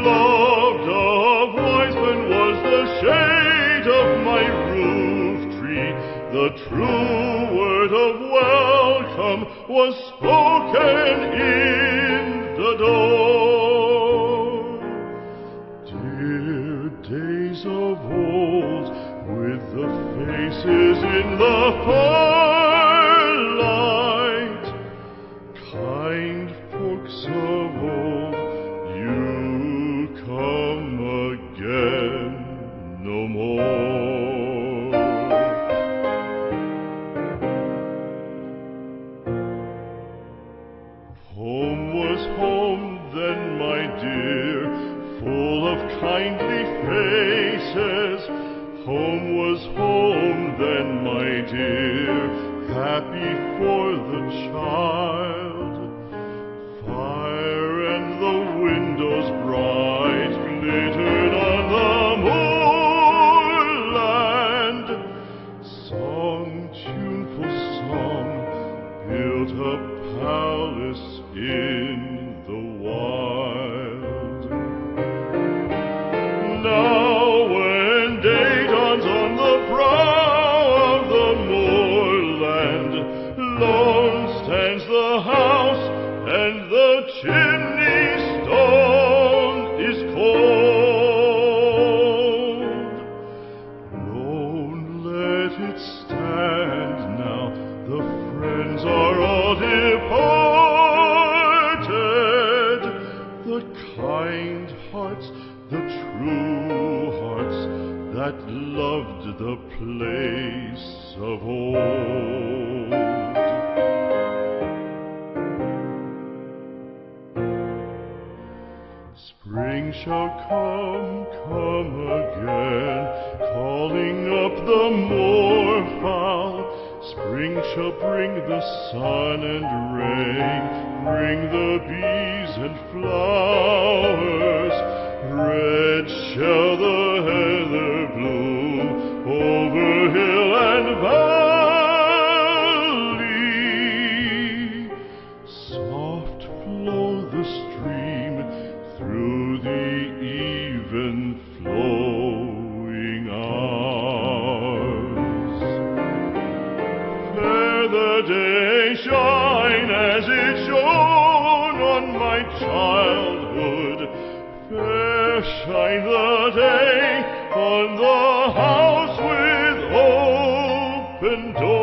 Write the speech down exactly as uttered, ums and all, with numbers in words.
Loved of wise men was the shade of my roof tree. The true word of welcome was spoken in the door. Dear days of old, with the faces in the firelight, kind folks of old, you come again no more. Home was home then, my dear, full of kindly faces. Home was home then, my dear, happy for the child. Fire and the windows bright glittered on the moorland. Song, tuneful song, built a palace in the wild. Now when day dawns on the brow of the moorland, lone stands the house and the chimney stone is cold. Lone, let it stand now, the friends are all departed. The kind hearts, the true hearts that loved the place of old. Spring shall come, come again, calling up the moorfowl. Spring shall bring the sun and rain, bring the bees and flowers. Red shall the heather bloom over hill and valley. Soft flow the stream through the even flowing hours. Fair the day shine as it shone on my childhood. Fair shine the day on the house with open door.